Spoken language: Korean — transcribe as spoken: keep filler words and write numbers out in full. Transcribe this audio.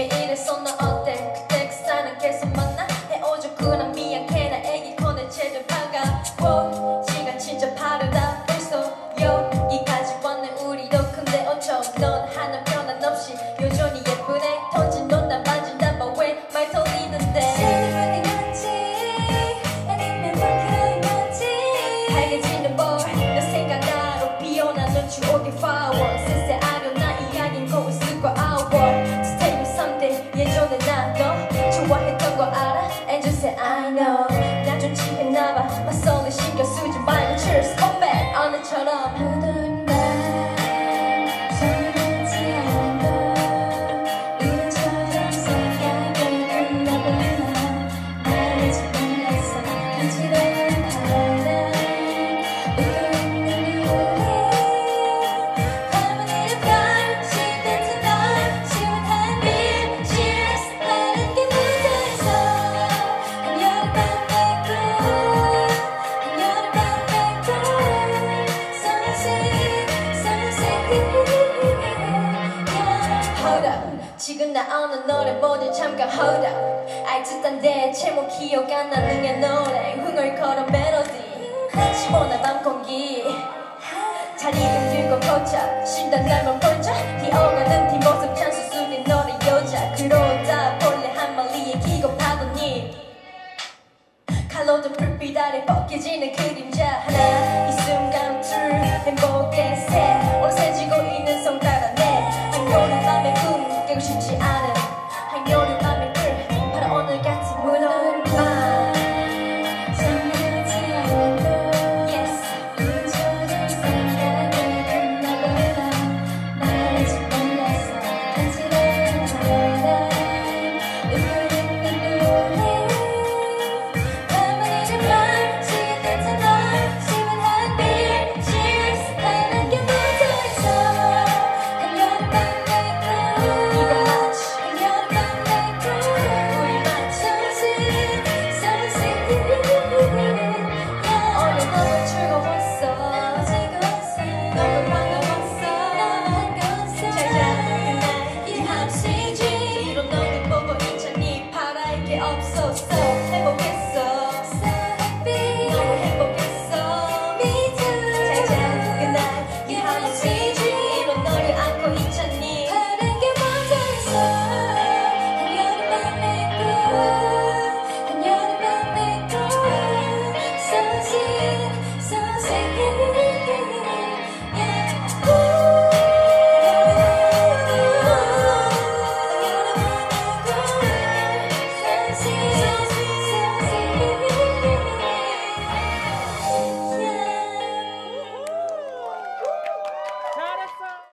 이래서 너 어때 그때 그 사람 계속 만나 헤어졌구나 미안해 나 애기 꺼내체들 반가워 시간 진짜 빠르다 벌써 여기까지 왔네 우리도 근데 어쩜 넌 하나 변함없이 여전히 예쁘네 던진 넌 나 만진다 봐 왜 말 돌리는데 새벽에 갔지 아니면 밖으로 갔지 하얘지는 볼너 생각나로 비오나 눈치 오게 파워 슬슬 아련한 이야기는 고 있을 거 아워 To tell you something 예전에 난 너 좋아했던 거 알아 And you say I know 나 좀 취했나봐 맞성을 신경 쓰지 말고 Cheers come back 오늘처럼 부드러운 날 서운하지 않고 우리처럼 생각해 끝나보나 말하지 말랐어 간지러운 바람 웃고 있는 우리 harmony를 걸 시대트 널 시원한 빛 Cheers 다른 게 묻어있어 한여름밤 백돌 한여름밤 백돌 Sunset Sunset Hold up 지금 나오는 노래 모두 잠깐 hold up 아이 듣던데 제목 기억 안 나는 게 노래 흥얼거려 멜로디 시원한 밤 공기 자리를 들고 걷자 쉰단 날만 벌자 기어가는 뒷모습 찬수 속의 너의 여자 그러다 본래 한 마리의 기겁하더니 칼로도 불빛 아래 벗겨지는 그림